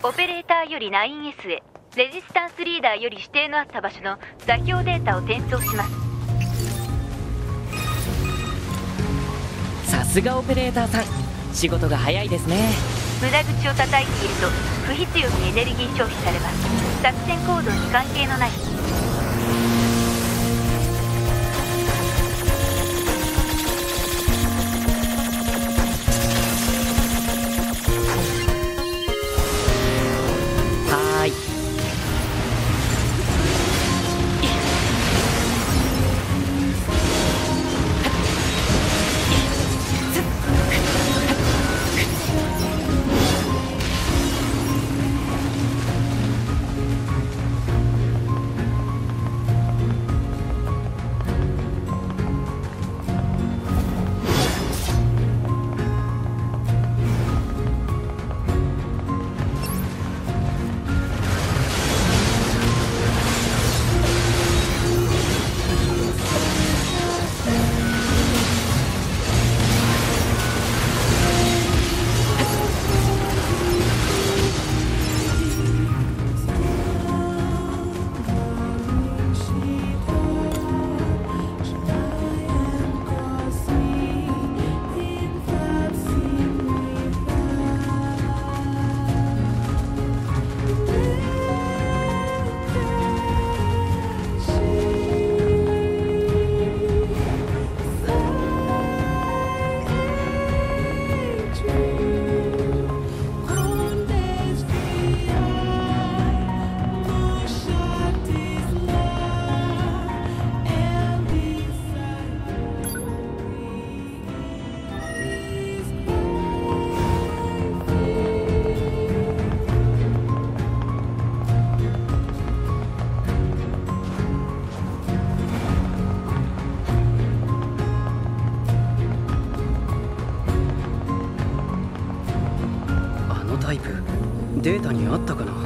オペレーターより 9S へレジスタンスリーダーより指定のあった場所の座標データを転送します。 さすがオペレーターさん、仕事が早いですね。 無駄口を叩いていると不必要にエネルギー消費されます。作戦行動に関係のない。 はーい。タイプデータにあったかな。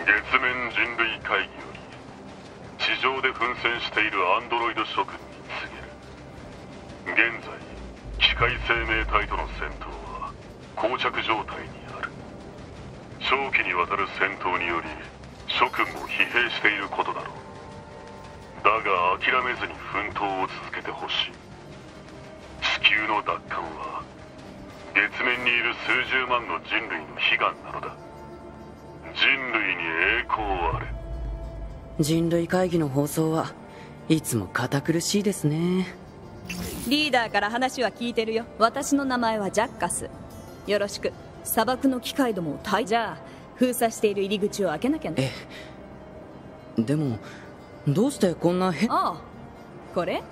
月面人類会議より地上で奮戦しているアンドロイド諸君に告げる。現在機械生命体との戦闘は膠着状態にある。長期にわたる戦闘により諸君も疲弊していることだろう。だが諦めずに奮闘を続けてほしい。地球の奪還は月面にいる数十万の人類の悲願なのだ。人類に栄光あれ。 人類会議の放送はいつも堅苦しいですね。 リーダーから話は聞いてるよ。私の名前はジャッカス。よろしく。砂漠の機械どもをじゃあ封鎖している入り口を開けなきゃね。 でもどうしてこんなああ、これ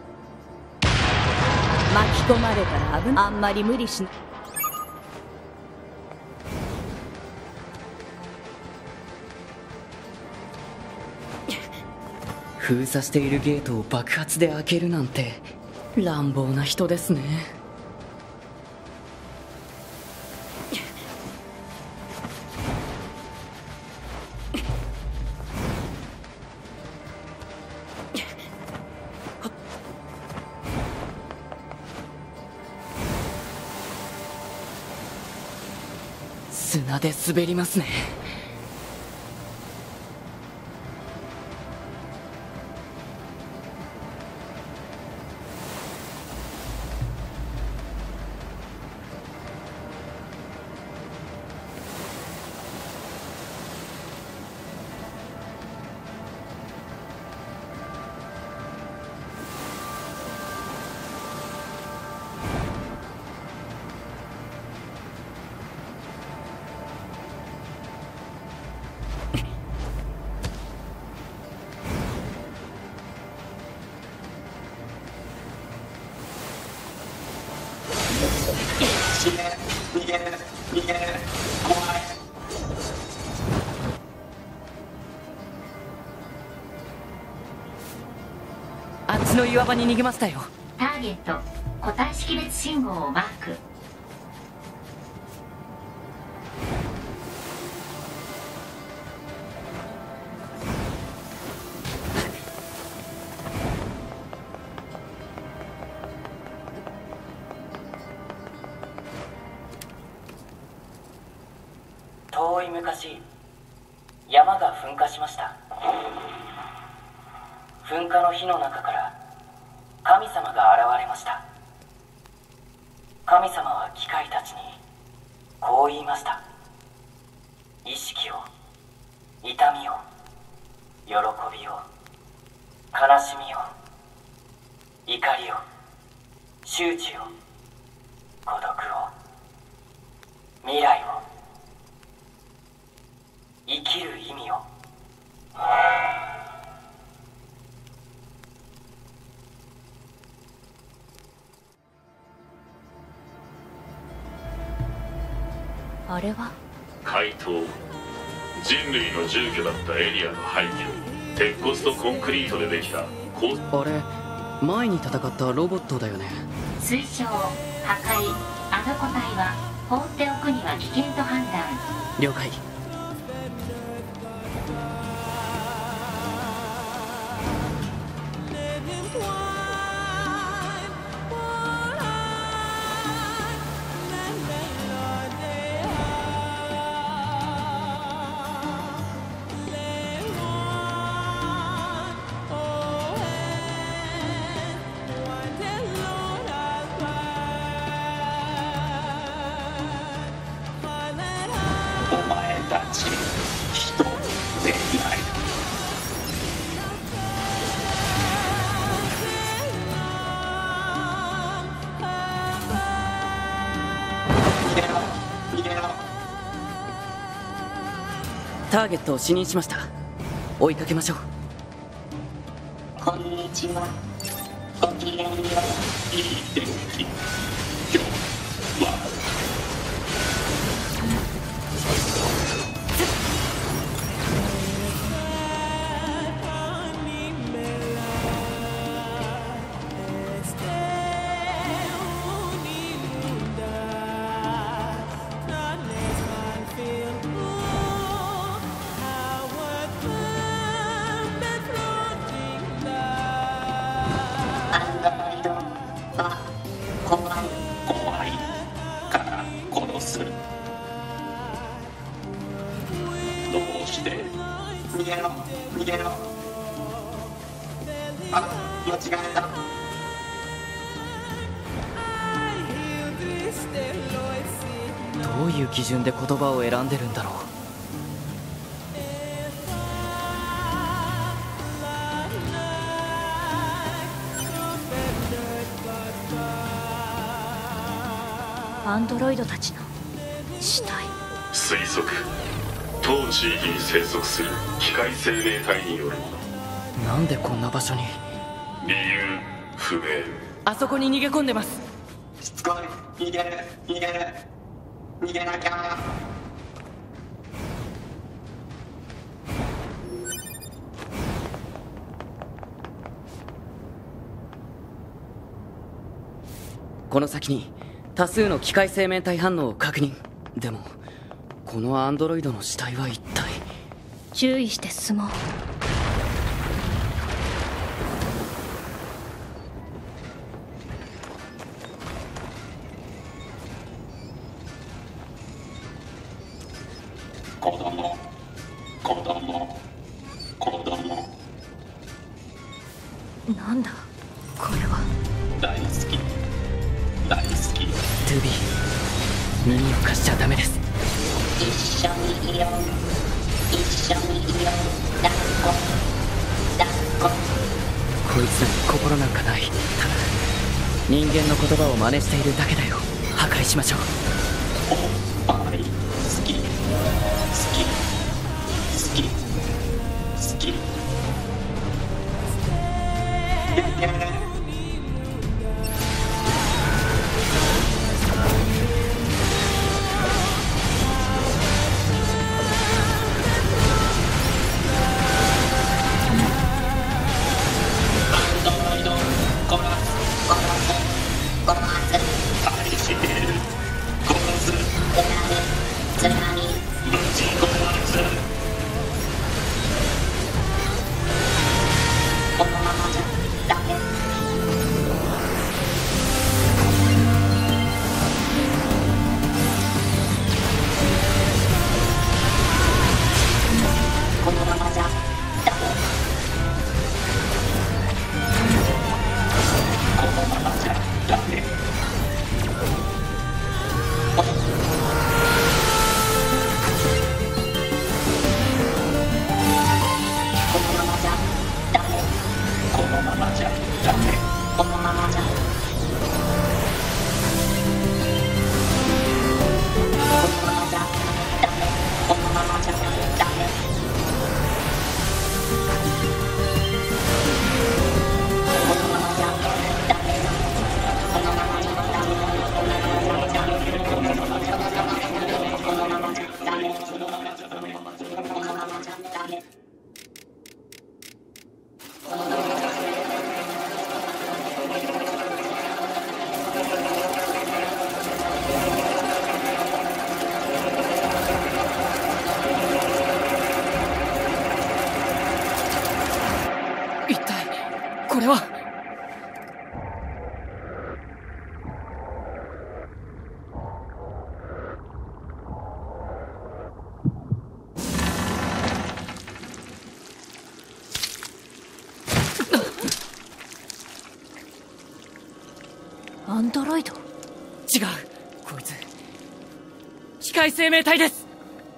巻き込まれたら危ない。あんまり無理しない。 封鎖しているゲートを爆発で開けるなんて乱暴な人ですね。砂で滑りますね。あっちの岩場に逃げましたよ。 ターゲット個体識別信号をマーク。 遠い昔、山が噴火しました。噴火の火の中から神様が現れました。神様は機械たちにこう言いました。意識を、痛みを、喜びを、悲しみを、怒りを、羞恥を、孤独を、未来を、生きる意味を。 あれは怪盗。人類の住居だったエリアの廃墟。鉄骨とコンクリートでできたあれ、前に戦ったロボットだよね。 推奨破壊。あの個体は放っておくには危険と判断。 了解。ターゲットを視認しました。追いかけましょう。 こんにちは。ごきげんよう。いい天気。今日はは怖いから殺す。どうして？逃げろ逃げろ。あ、間違えた。 どういう基準で言葉を選んでるんだろう。 アンドロイドたちの死体。 推測、当地域に生息する機械生命体によるもの。 なんでこんな場所に。 理由不明。 あそこに逃げ込んでます。 しつこい。逃げなきゃ。 この先に多数の機械生命体反応を確認。でもこのアンドロイドの死体は一体。 注意して進もう。 子供。 なんだこれは。 大好き。 トゥビー、耳を貸しちゃダメです。 一緒にいよう。抱っこ。 こいつらに心なんかない。ただ人間の言葉を真似しているだけだよ。破壊しましょう。 おっぱい好き。 一体これは。 アンドロイド。 違う、こいつ機械生命体です。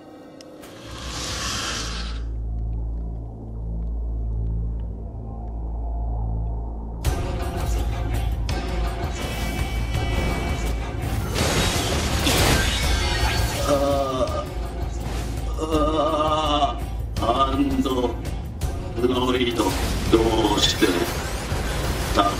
アンドロイド、どうして戦う？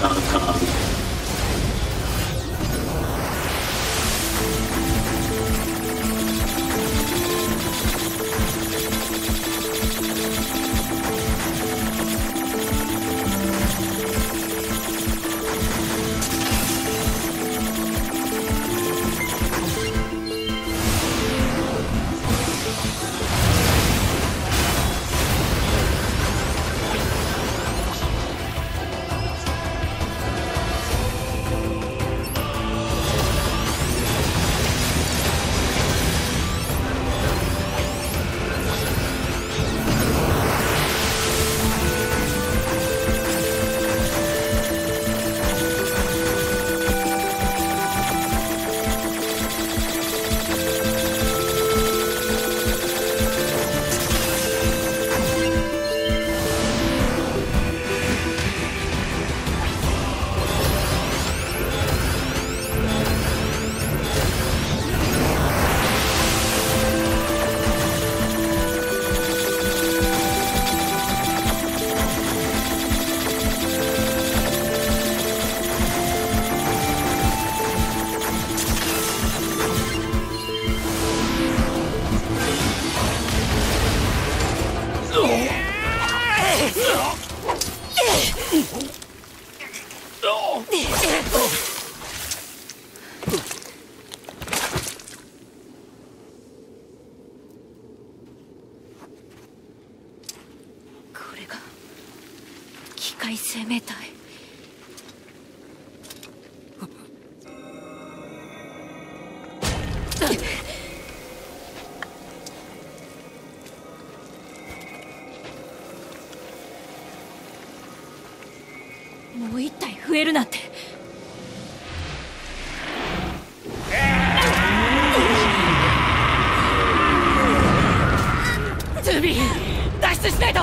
えるなんて。ズービー、脱出しないと。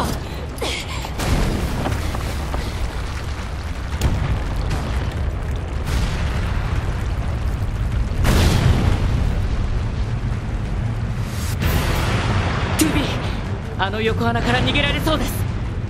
トゥービー、あの横穴から逃げられそうです。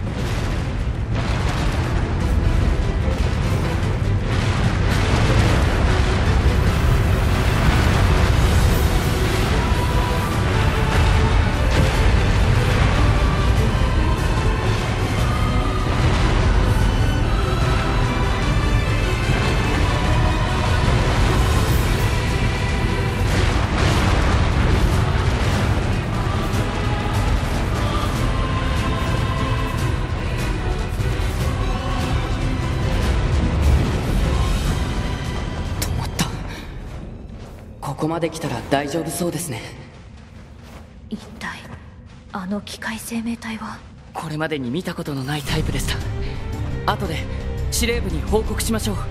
ここまで来たら大丈夫そうですね。 一体あの機械生命体は。 これまでに見たことのないタイプでした。後で司令部に報告しましょう。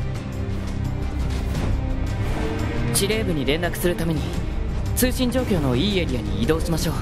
司令部に連絡するために通信状況のいいエリアに移動しましょう。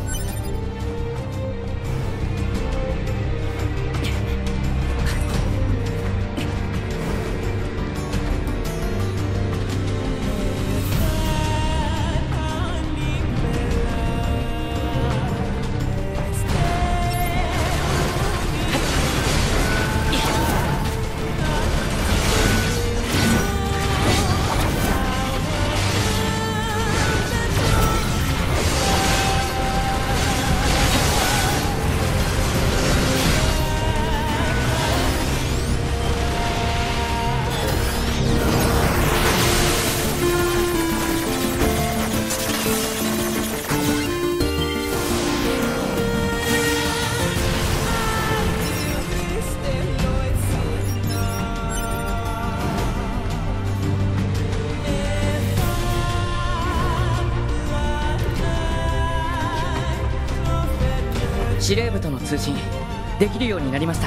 司令部との通信できるようになりました。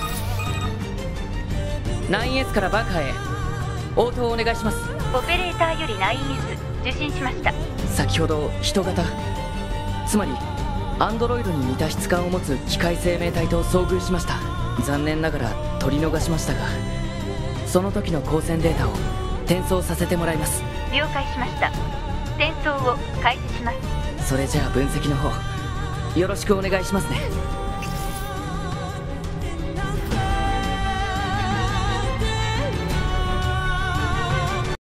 9S からバンカーへ応答をお願いします。 オペレーターより 9S 受信しました。 先ほど人型、つまりアンドロイドに似た質感を持つ機械生命体と遭遇しました。残念ながら取り逃しましたが、その時の光線データを転送させてもらいます。 了解しました。転送を開始します。 それじゃあ分析の方よろしくお願いしますね。